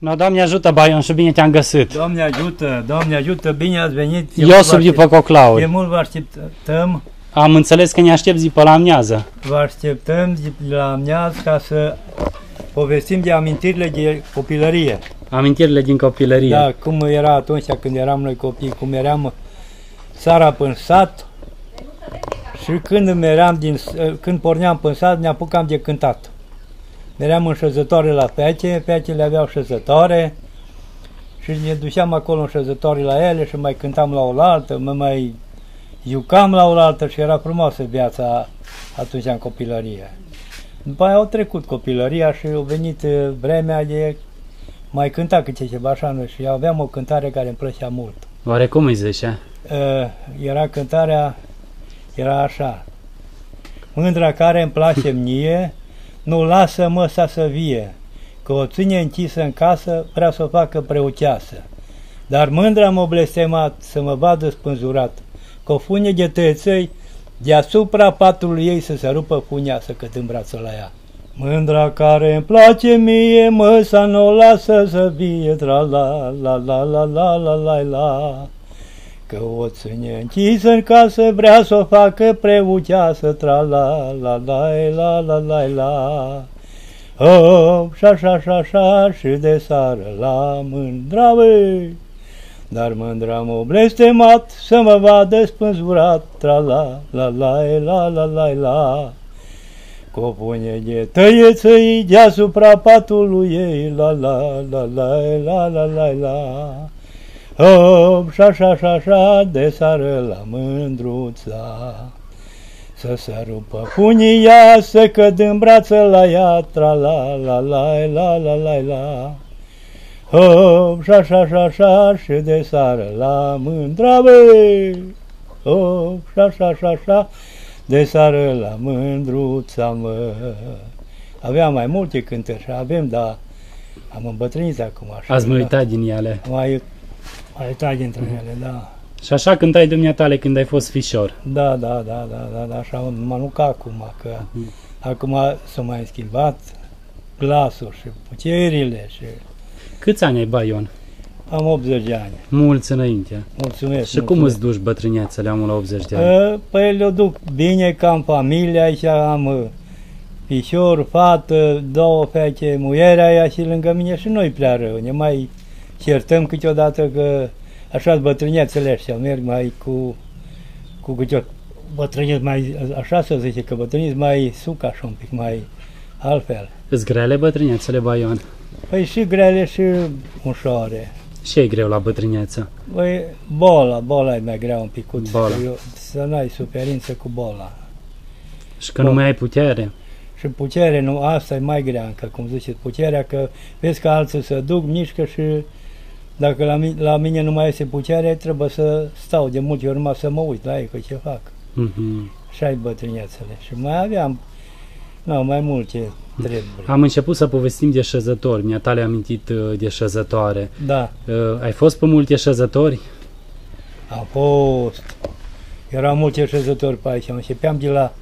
No, Doamne ajută, Baion, și bine te-am găsit. Doamne ajută, bine ați venit. Eu sunt după Coclauri. De mult vă așteptăm. Am înțeles că ne aștept zi pe la amiază. Vă așteptăm zi la amiază ca să povestim de amintirile de copilărie. Amintirile din copilărie. Da, cum era atunci când eram noi copii, cum eram seara până sat și când porneam până sat, ne apucam de cântat. Meream în șezătoare la fece, fecele aveau șezătoare și ne duceam acolo în șezătoare la ele și mai cântam la oaltă, mai jucam la oaltă și era frumoasă viața atunci în copilărie. După aia au trecut copilăria și a venit vremea de mai cânta câte ceva așa și aveam o cântare care îmi plăcea mult. Oare cum îi zice? Cântarea era așa: mândra care îmi place mie, nu lasă măsa să vie, că o ține închisă în casă, vrea să o facă preuceasă. Dar mândra m-a blestemat să mă vadă spânzurat, că o funie de tăieței deasupra patului ei să se rupă funia să cât în brațul la ea. Mândra care îmi place mie, măsa nu o lasă să vie, tra la la la la la la la la. Că o ține închisă în casă, vrea să o facă preuceasă, tra la la la la la la la. Hop, șa și de sară la mândra, băi. Dar mândra m-a blestemat să mă vadă spânzurat, tra la la la la la la la. Cu o punie de tăiețăi deasupra patului ei, la la la la la la la la. Hop, șa de sară la mândruța, să se rupă funia, să căd în brață la ea, tra la la la la la la la. Hop, șa și de sară la mândra, băi. Hop, șa de sară la mândruța, mă. Aveam mai multe cântări și avem, dar am îmbătrânit acum așa. Ați mai uitat din ele. Mai uitat dintre ele, da. Și așa cântai dumneatale când ai fost fișor. Da, așa, nu ca acum, că acum s-a mai schimbat glasul și puterile și... Câți ani ai, Baion? Am 80 de ani. Mulți înainte. Mulțumesc. Și cum îți duci bătrânețele, amul la 80 de ani? Păi le duc bine, ca în familie, aici am fișor, fată, două fete, muierea aia și lângă mine și noi prea rău. Ne mai certăm câteodată că așa bătrânețele ăștia merg mai cu câte bătrâneți mai, așa să zice, că bătrâneți mai suc așa un pic, mai altfel. Îți grele bătrânețele, Baion? Păi și grele și ușoare. Ce e greu la bătrâneță? Păi boala e mai grea un picuț, să n-ai suferință cu boala. Și că nu mai ai putere? Și putere, nu, asta e mai grea încă, cum ziceți, puterea, că vezi că alții se duc, mișcă și dacă la mine nu mai este putere, trebuie să stau de multe ori numai să mă uit la ei, că ce fac. Și-ai bătrânețele. Și mai aveam, mai multe treburi. Am început să povestim de șezători, mi-a tale amintit de șezătoare. Da. Ai fost pe multe șezători? Am fost. Erau multe șezători pe aici, începeam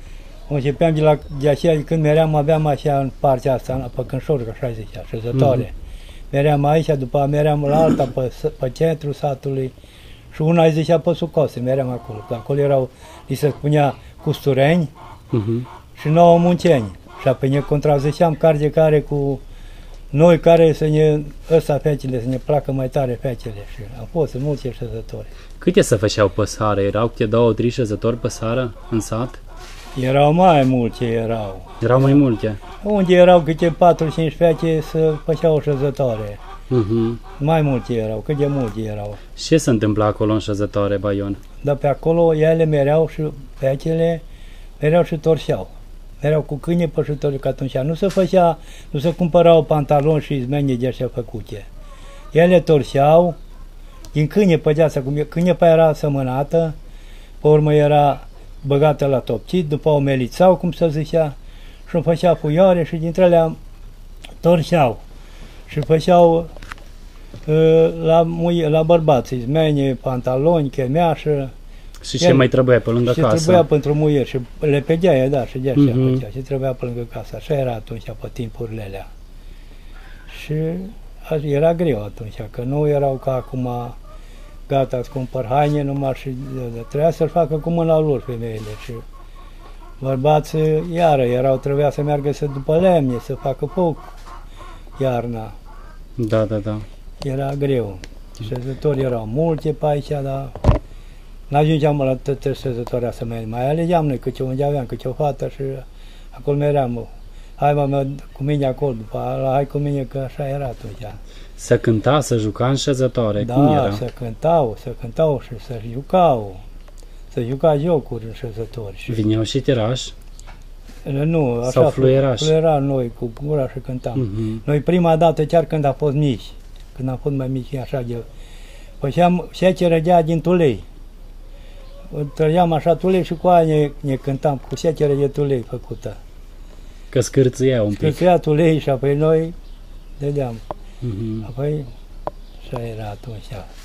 de aceea, când meream, aveam așa în partea asta, pe Cânșor, așa zicea, șezătoare. Meream aici, după aceea meream la alta, pe centrul satului, și una îi zicea pe Sucose, meream acolo, că acolo erau, li se spunea custureni și 9 munceni. Și apoi ne contraziceam care cu noi care fecele, să ne placă mai tare fecele. Și am fost în multe șezători. Câte se făceau pe seară? Erau câte 2-3 șezători pe seară în sat? Erau mai multe, erau. Erau mai multe? Unde erau câte 4-5 fete să făceau o șezătoare. Mai multe erau, cât de multe erau. Ce se întâmpla acolo în șezătoare, Baion? Dar pe acolo ele mereau și fetele mereau și torșeau. Erau cu câine pășutori, că atunci nu se cumpărau pantaloni și izmeni de așa făcute. Ele torșeau din câine pe deața, câine pe era sămânată, pe urmă era băgată la topțit, după o melițau, cum se zicea, și îmi făcea fuioare și dintre alea torșeau. Și făceau la bărbați, izmeni, pantaloni, chemeașă. Și ce mai trebuia pe lângă casă? Ce trebuia pentru muieri și le pedeai, da, și de așa făcea, ce trebuia pe lângă casă. Așa era atunci, pe timpurile alea. Și era greu atunci, că nu erau ca acum, gata, îți cumpăr haine numai și trebuia să-l facă cu mâna lor femeile și bărbații, iară, trebuia să meargă după lemne, să facă foc iarna. Da, da, da. Era greu. Săzători erau multe pe aici, dar n-ajungeam la toate săzătoarea să mai alegeam noi câte unde aveam, câte o fată și acolo meream. Hai mă, cu mine acolo, după aia, hai cu mine, că așa era atunci. Să cânta, să juca în șezătoare, Da, cum era? să cântau și să jucau. Să juca jocuri în șezători. Și Vineau și tirași? nu, așa Sau fluierași? Fluiera noi cu gura și cântam. Noi prima dată, chiar când am fost mici, când am fost mai mici, așa de... Făceam secere din tulei. Trăgeam așa tulei și cu aia ne cântam, cu secere de tulei făcută. Că scârțâia un pic. Scârțâia tulei și apoi noi dădeam. Mhm. Apoi așa era atunci.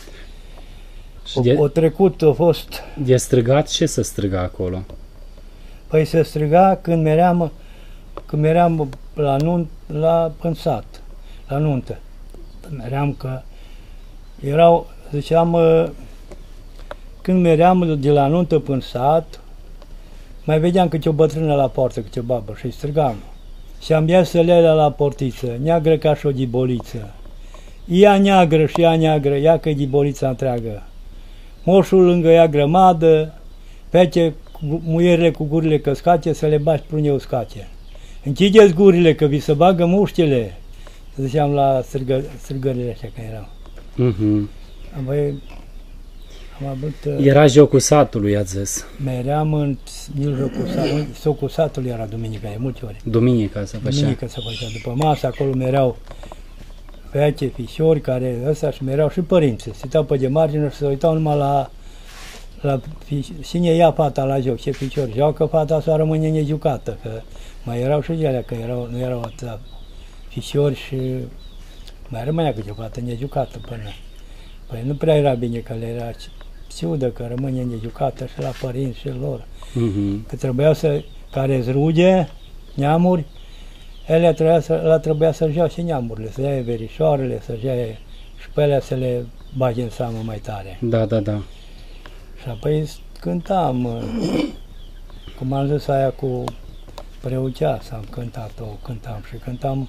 Și O trecut, a fost... de strigat, ce să striga acolo? Păi se striga când meream în sat, la nuntă. Meream că erau, ziceam, când meream de la nuntă până sat, mai vedeam câte o bătrână la poartă, câte o babă și strigam. Și am bia să le la portiță, neagră ca și o ghiboliță. Ea neagră și ea neagră, ia că ghibolița întreagă. Moșul lângă ea grămadă, pece muierile cu gurile căscate, să le bași prune uscate. Închideți gurile, că vi se bagă muștele, ziceam la strigările astea când erau. Apoi am avut... Era jocul satului, ați zis. Meream în mijlocul satului, socul satului era duminica, de multe ori. Duminica se făcea. Duminica se făcea. După masă, acolo mereau fete, fișori, care ăsta și mereau și părinții. Se uitau pe de margine și se uitau numai la cine ia fata la joc, ce picior joacă fata, să rămâne nejucată, că mai erau și ele, că nu erau atâta fișori și mai rămânea câte o fată nejucată până. Păi nu prea era bine, că le era ciudă, că rămâne nejucată și la părinți și lor. Că trebuiau să, care-s ruge, neamuri, ele trebuia să-și iau și neamurile, să ia verișoarele, să-și ia și pe ele să le bage în seamă mai tare. Da, da, da. Și apoi cântam, cum am zis aia cu Preuceasa, am cântat-o, și cântam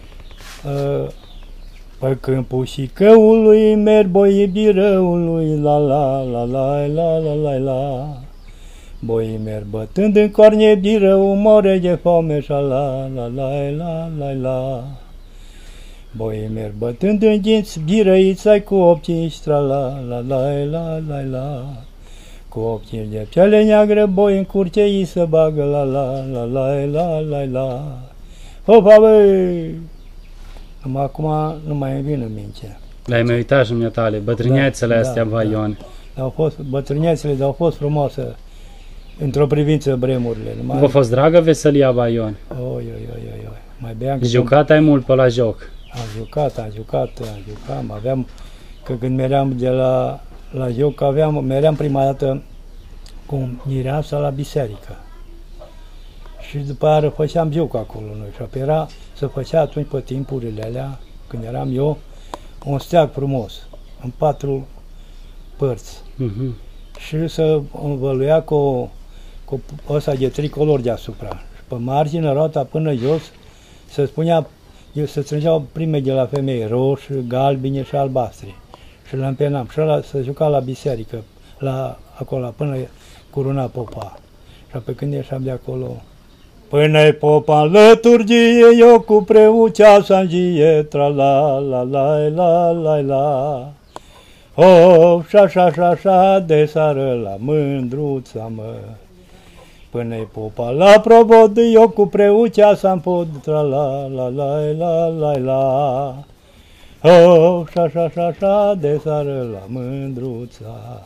pe câmpul și căului merg boii birăului, la la la la la la la la. Boii merg bătând în corne birăul, more de foame și la la la la la la. Boii merg bătând în dinți birăița cu optici, tra la la la la la la. Cu optici de piele neagră, boi în curte ei să bagă, la la la la la la la. Hopa, băi! Acum nu mai îmi vine în minte. Le-ai mai uitat și tale, bătrânețele astea vaione. Au fost, bătrânețele, dar au fost frumoase într-o privință vremurile. V-a fost dragă veselia vaione? Oi. Mai beam. Jucat ai mult pe la joc? Am jucat. Aveam, că când meream de la joc, meream prima dată cu mireasa la biserică. Și după aia făceam joc acolo noi. Și se făcea atunci pe timpurile alea, când eram eu, un steag frumos, în 4 părți. Și se învăluia cu ăsta de tricolor deasupra. Și pe margine, roata până jos, se spunea, se strângeau prime de la femei, roșii, galbine și albastre. Și le împenam. Și ăla se juca la biserică, acolo, până curuna popa. Și pe când ieșeam de acolo, până-i popa în lăturgie, eu cu Preuceasa în gie, tra la la la la la la. Of, și-așa, de sară la mândruța mă. Până-i popa la probod, eu cu Preuceasa în pod, tra la la la la la la. Of, și-așa, de sară la mândruța.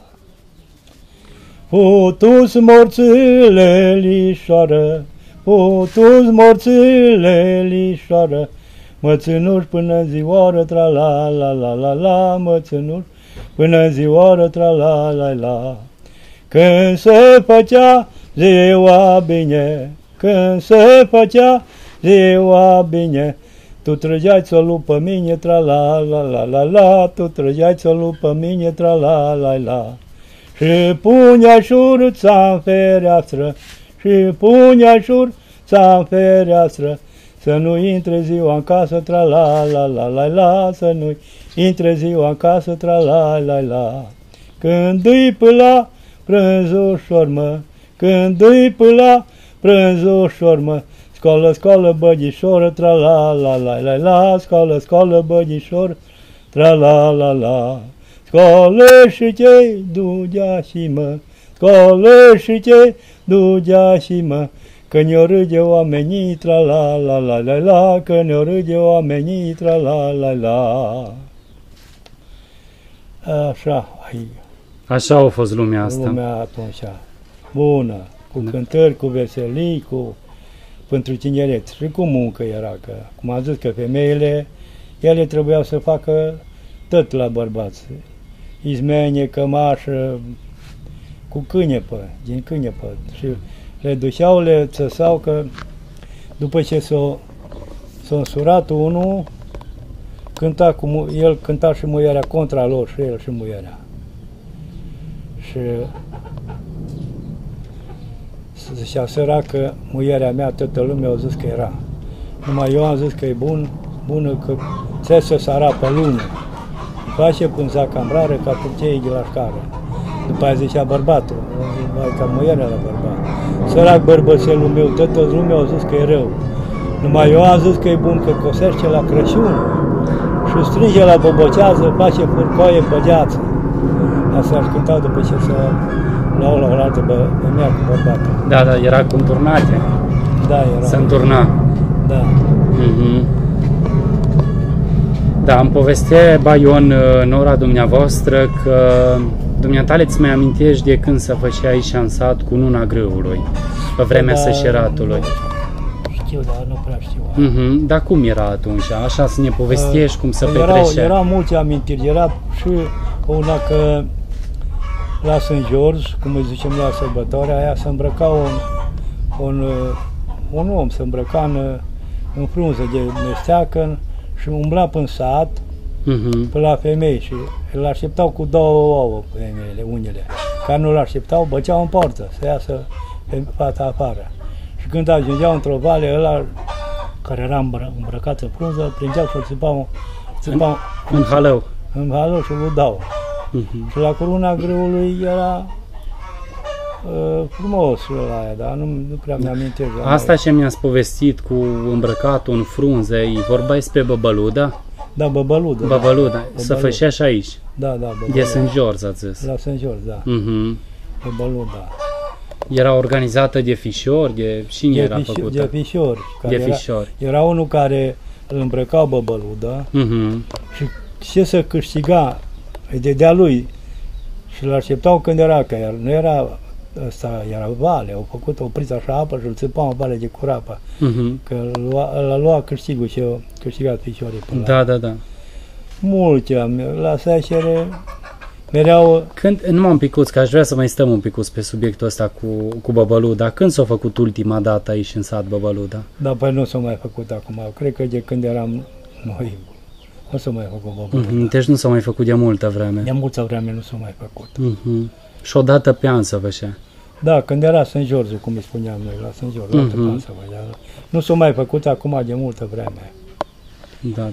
Putu-s morțile lișoară, putu-s morțile lișoară, mă ținuși până zioară, tra la la la la la, mă ținuși până zioară, tra la la la. Când se făcea ziua bine, când se făcea ziua bine, Tu trăgeai țolul pe mine, tra-la-la-la-la-la, tu trăgeai țolul pe mine, tra-la-la-la. Și punea șuruța în fereastră, și punea șuruța în fereastră, să nu intre ziua în casă, tra-la-la-la-la-la, să nu intre ziua în casă, tra-la-la-la. Când îi pâla prânzușor, mă, când îi pâla prânzușor, mă, scoală, scoală, băgișoră, tra-la-la-la-la-la, scoală, scoală, băgișoră, tra-la-la-la. Scoală și ce dugea și mă, scoală și ce dugea și mă, că ne-o râde oamenii, tra-la-la-la-la-la, că ne-o râde oamenii, tra-la-la-la. Așa, Așa a fost lumea asta. lumea atunci, bună, cu cântări, cu veselii, cu pentru tineret și cu muncă era, că, cum am zis, că femeile, ele trebuiau să facă tot la bărbați. Izmenie, cămașă, cu câinepă, din câinepă. Și le duceau, le țăsau, că după ce s-a însurat unul, cânta el cânta și muierea contra lor, și el și muierea. Și zicea săracă, muierea mea, toată lumea a zis că era. Numai eu am zis că e bună, că ți să sara pe lună. Face pânza cam rară ca turceii de la șcară. După aia zicea bărbatul, mai ca muierea la bărbat. Sărac bărbățelul meu, toată lumea a zis că e rău. Numai eu am zis că e bun, că cosește la Crăciun și strânge la bobocează, face furcoaie pe geață. Asta aș cânta după ce să luau la o altă femeia cu bărbatul. Da, da, era cu turnate. Da, era. Se înturna. Da. Da, îmi povestea Baion în ora dumneavoastră că dumneatale îți mai amintești de când se făcea aici în sat cu nuna grâului, pe vremea sășeratului. Știu, dar nu prea știu. Dar cum era atunci? Așa să ne povestești cum se petrecea? Erau multe amintiri. Era și una că la St. George, cum îi zicem la sărbătoarea aia, se îmbrăca un om, se îmbrăca în frunză de mesteacă și umbla până sat, până la femei și îl așteptau cu două ouă femeile, unele. Care nu îl așteptau, băceau în poartă să iasă fata afară. Și când ajungeau într-o vale, ăla care era îmbrăcat în frunză, prindeau și îl țipau în halău. În halău și îl dau. Și la coruna grâului era frumos la aia, dar nu prea mi-amintesc. Asta ce mi-ați povestit cu îmbrăcatul în frunze, e vorba despre Băbăluda? Da, Băbăluda. Băbăluda. Se făcea și aici? Da, Băbăluda. De St. George, ați zis? La St. George, da. Băbăluda. Era organizată de fișori? De cine era făcută? De fișori. De fișori. Era unul care îl îmbrăcau Băbăluda și ce să câștiga, îi dădea lui și îl așteptau când era, că nu era ăsta, era vale, au făcut, opriți așa apă și îl țipau în vale de curapă, că l-a luat câștigul și au câștigat fișorii până Da. Multe, la seșere, mereu... Numai un picuț, că aș vrea să mai stăm un picuț pe subiectul ăsta cu Băbăluda. Când s-a făcut ultima dată aici în sat Băbăluda? Da, păi nu s-a mai făcut acum, cred că de când eram noi, nu s-a mai făcut Băbăluda. Deci nu s-a mai făcut de multă vreme. De multă vreme nu s-a mai făcut. Și o dată pe an să făcea. Da, când era St. George, cum îi spuneam noi, la St. George, la altă să făcea. Nu s-a mai făcut acum de multă vreme. Da.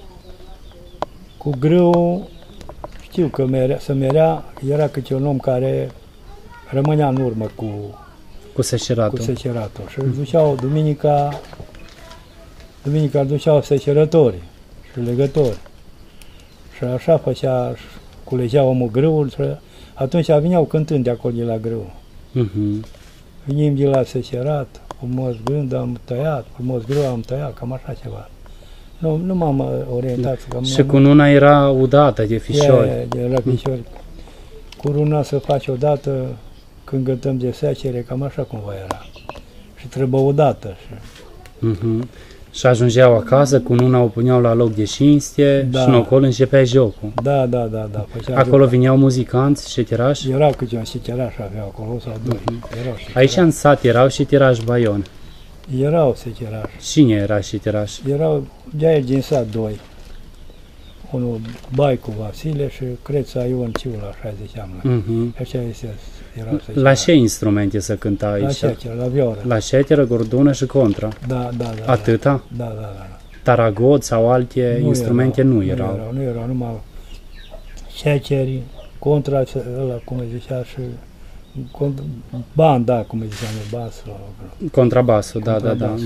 Cu grâu, știu că se merea, era câte un om care rămânea în urmă cu sășeratul. Și îl duceau duminica îl duceau săcerătorii și legători. Și așa făcea, culegea omul grâul și atunci veneau cântând de acolo de la grâu. Venim de la săcerat, frumos gând am tăiat, frumos grâu am tăiat, cam așa ceva. Nu m-am orientat. Și cu nuna era udată de fișori. De la fișori. Cu runa să faci odată când gătăm de secere, cam așa cumva era. Și trebuie odată. Și ajungeau acasă, cu nuna o puneau la loc de cinste și acolo începea jocul. Da. Acolo vineau muzicanți și tirași? Erau câte un și tirași aveau acolo, sau doi. Aici în sat erau și tirași Baion. Erau secerași. Cine era șecheraș? Erau de aici din sat doi. Unul Baicu Vasile și Creța Ion Ciula, așa ziceam. Așa este, erau secerași. La ce instrumente se cânta aici? La șecheră, la vioră. La șecheră, gordună și contra. Da. Atâta? Da. Taragot sau alte instrumente nu erau. Nu erau, numai șecheri, contra, ăla, cum îi zicea, și banda, cum îi ziceam, basul. Contrabasul, da.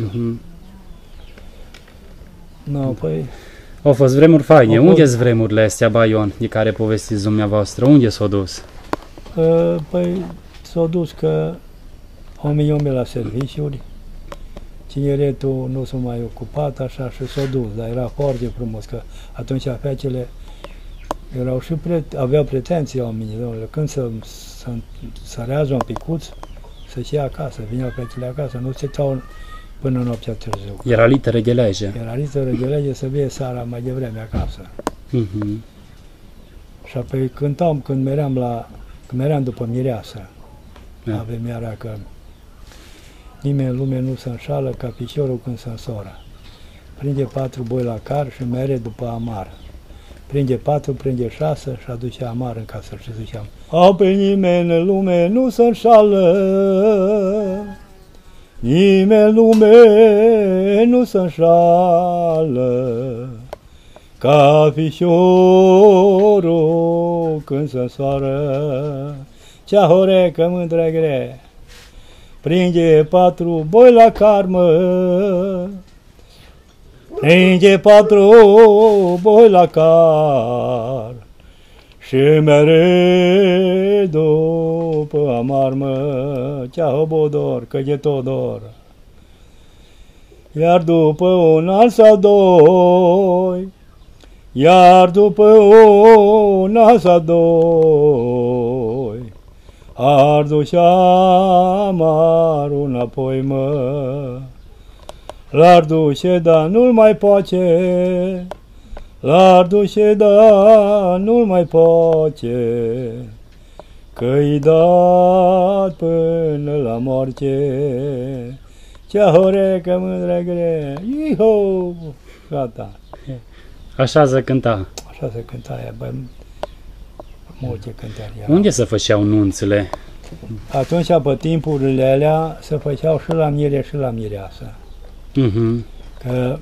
No, păi... Au fost vremuri faine. Unde sunt vremurile astea, Baion, de care povestiți dumneavoastră? Unde s-au dus? Păi s-au dus că oamenii la serviciuri, tineretul nu s-a mai ocupat așa și s-au dus, dar era foarte frumos că atunci fecele erau și aveau pretenții oamenii, domnule, când să sărează un picuț, să-și ia acasă, vineau fecele acasă, nu se stau până noaptea târziu. Era literă de lege. Era literă de lege să vie seara mai devreme acasă. Și apoi cântam când meream după mireasă. Avem iara că nimeni în lume nu se înșală ca piciorul când se însoră. Prinde 4 boi la car și mere după amar. Prinde 4, prinde 6 și aduce amar în casă și ziceam: apoi nimeni în lume nu se înșală, nimeni în lume nu se înșală, ca piciorul când se însoară. Cea horecă mândră gre, prinde 4 boi la carmă, prinde 4 boi la car și mere după amarmă, cea hobodor, că e Todor. Iar după un an sau doi, iar după un an sau doi, ar duce amarul înapoi, mă. L-ar duce, dar nu-l mai poate, l-ar duce, dar nu-l mai poate, că-i dat până la moarte. Cea horecă mândră gre, iho, gata. Așa se cânta. Așa se cânta aia, bă, multe cântări. Unde se făceau nunțile? Atunci, pe timpurile alea, se făceau și la mire și la mireasă. Că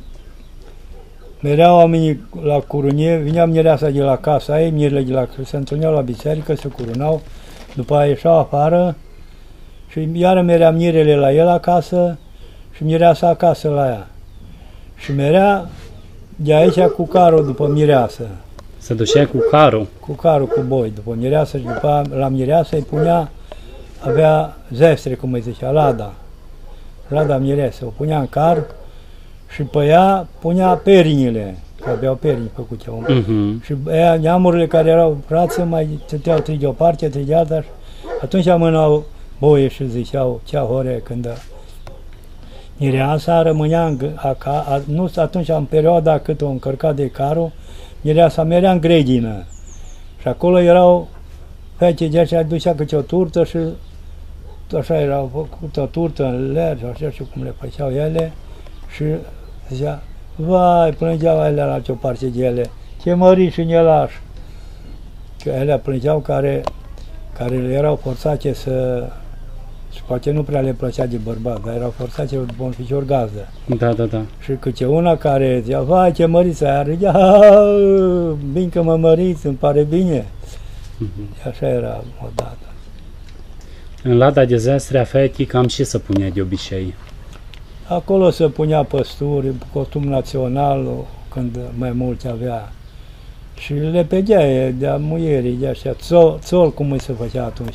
mereau oamenii la curunie, vinea mireasa de la casa ei, mirele de la se întâlneau la biserică, se curunau, după aia ieșeau afară și iară merea mirele la el acasă și mireasa acasă la ea. Și merea de aici cu carul după mireasă. Se ducea cu carul? Cu carul, cu boi, după mireasă și după la mireasă îi punea, avea zestre, cum îi zicea, Lada mireasă, o punea în car și pe ea punea perinile, că aveau perini făcute. Și ea, neamurile care erau frață mai stăteau trei de o parte, trei de alta și atunci mânau boie și ziceau cea hore când mireasa rămânea nu atunci în perioada cât o încărca de carul, mireasa merea în grădină și acolo erau fete de aceea ducea câte o turtă și așa erau făcută o turtă în ler, așa și cum le făceau ele și zicea, vai, plângeau ele la ce-o parte de ele, ce măriși în elași. Că ele plângeau care erau forțate să, și poate nu prea le plăcea de bărbat, dar erau forțate după un ficior gazdă. Da. Și câte una care zicea, vai, ce măriți, aia râdea, bine că mă măriți, îmi pare bine. Așa era odată. În lada de zestre a fetii cam ce se punea de obicei? Acolo se punea păsturi, costum național, când mai mulți avea. Și le pedea de-a muierii, de așa, țol cum îi se făcea atunci.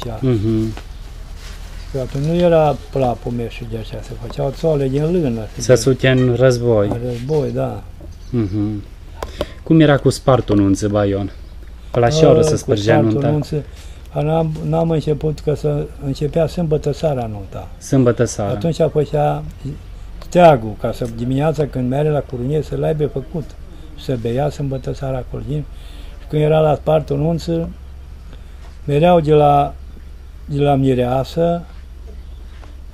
Că atunci nu era plapume și de așa, se făceau țole din lână. Se sutea în război. În război, da. Cum era cu spartul nunții, Baion? Pe la ce oră se spărgea nunta? N-am început, că începea sâmbătă seara nunta. Sâmbătă seara. Atunci făcea steagul, ca să dimineața când mere la curunie să-l aibă făcut. Să bea sâmbătă seara acolo. Și când era la spartul nunță, mereau de la mireasă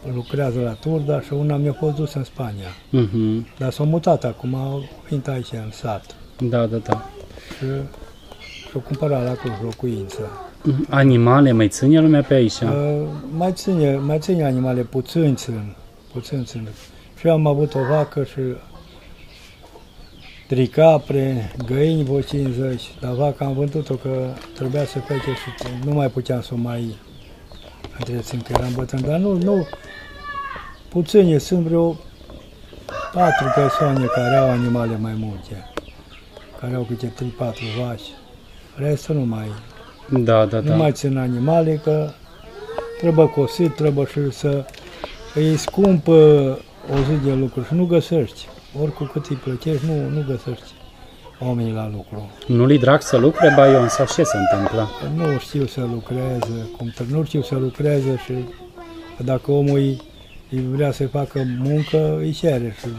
lucrează la Turda și una mi-a fost dusă în Spania. Dar s-a mutat acum, fiind aici în sat. Da, da, da. Și s-a cumpărat la Cluj locuință. Animale mai ține lumea pe aici? Mai ține animale, puțin țin. Și eu am avut o vacă și 3 capre, găini vreo 50, dar vaca am vândut-o că trebuia să fece și nu mai puteam să o mai întrețin, că eram bătrân. Dar nu, puțini, sunt vreo 4 persoane care au animale mai multe, care au câte 3-4 vaci. Restul nu mai, nu mai țin animale, că trebuie cosit, trebuie și să îi scumpă o zi de lucru și nu găsești. Oricum cât îi plătești, nu găsești oamenii la lucru. Nu-li drag să lucre, Baion, sau ce se întâmplă? Nu știu să lucreze, nu știu să lucreze și dacă omul îi vrea să facă muncă, îi cere și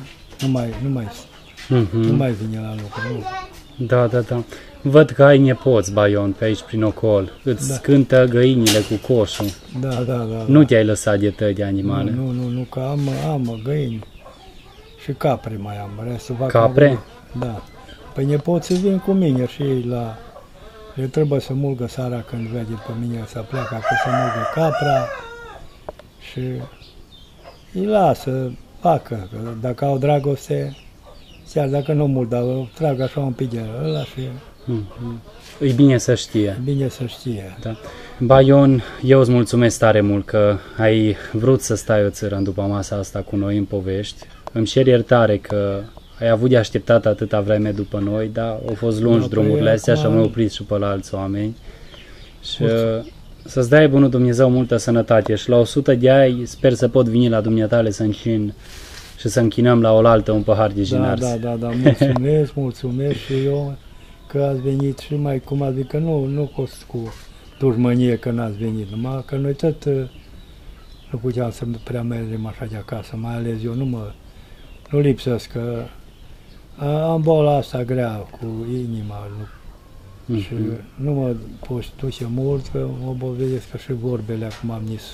nu mai vine la lucru. Da, da, da. Văd că ai nepoți, Baion, pe aici prin ocol. Îți cântă găinile cu coșul. Da. Nu te-ai lăsat de tăi de animale? Nu, că am găini și capre mai am. Restul capre? Da. Păi nepoții vin cu mine și ei le trebuie să mulgă seara când vede pe mine să pleacă acolo să mulgă capra și îi lasă, facă, că dacă au dragoste, chiar dacă nu mult, dar trag așa un pic de ăla și... E bine să știe. Bine să știe. Da. Baion, eu îți mulțumesc tare mult că ai vrut să stai o țără după masa asta cu noi în povești. Îmi cer iertare că ai avut de așteptat atâta vreme după noi, dar au fost lungi drumurile astea și am oprit și pe la alți oameni. Și să-ți dai bunul Dumnezeu multă sănătate și la 100 de ani sper să pot veni la dumneatale să închin și să închinăm la oaltă un pahar de jinars. Da, mulțumesc și eu că ați venit și mai cum ați venit, că nu fost cu dușmănie că n-ați venit, numai că noi tot nu puteam să prea mergem așa de acasă, mai ales eu nu lipsesc, că am boala asta grea cu inima și nu mă pot duce mult, că mă bolvedesc că și vorbele acum am nis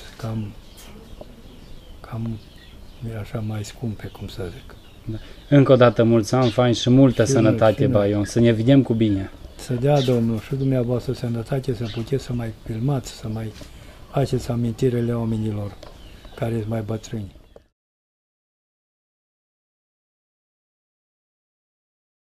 cam așa mai scumpe, cum să zic. Da. Încă o dată mulți ani fain și multă sănătate, Baion, să ne vedem cu bine. Să dea Domnul și dumneavoastră sănătate, să puteți să mai filmați, să mai faceți amintirele oamenilor care sunt mai bătrâni.